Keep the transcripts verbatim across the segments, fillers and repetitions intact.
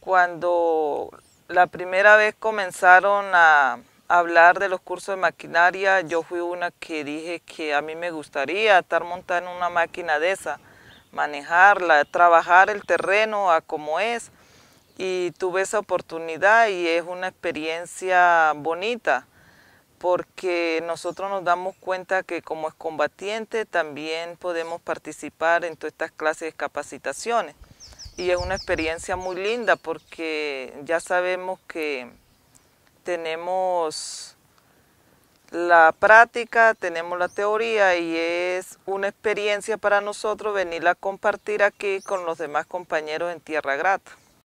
Cuando la primera vez comenzaron a hablar de los cursos de maquinaria, yo fui una que dije que a mí me gustaría estar montada en una máquina de esa, manejarla, trabajar el terreno a como es, y tuve esa oportunidad y es una experiencia bonita porque nosotros nos damos cuenta que como excombatiente también podemos participar en todas estas clases de capacitaciones. Y es una experiencia muy linda porque ya sabemos que tenemos la práctica, tenemos la teoría y es una experiencia para nosotros venirla a compartir aquí con los demás compañeros en Tierra Grata.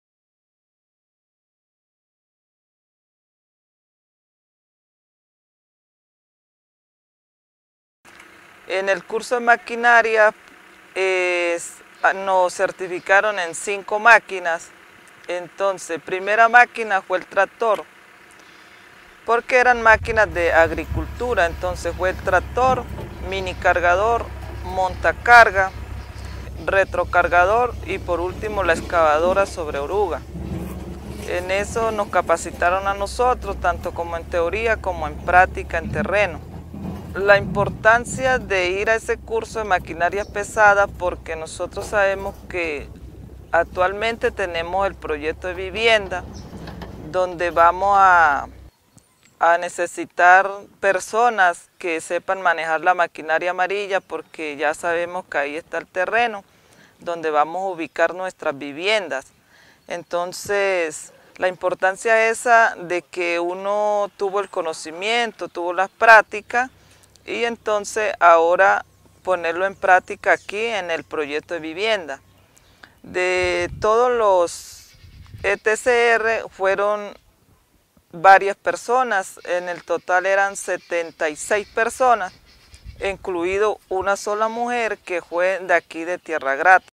En el curso de maquinaria es, nos certificaron en cinco máquinas. Entonces, primera máquina fue el tractor, porque eran máquinas de agricultura. Entonces fue el tractor, mini cargador, montacarga, retrocargador y por último la excavadora sobre oruga. En eso nos capacitaron a nosotros, tanto como en teoría como en práctica en terreno. La importancia de ir a ese curso de maquinarias pesadas porque nosotros sabemos que actualmente tenemos el proyecto de vivienda donde vamos a, a necesitar personas que sepan manejar la maquinaria amarilla porque ya sabemos que ahí está el terreno donde vamos a ubicar nuestras viviendas. Entonces, la importancia esa de que uno tuvo el conocimiento, tuvo las prácticas, y entonces ahora ponerlo en práctica aquí en el proyecto de vivienda. De todos los E T C R fueron varias personas, en el total eran setenta y seis personas, incluido una sola mujer que fue de aquí de Tierra Grata.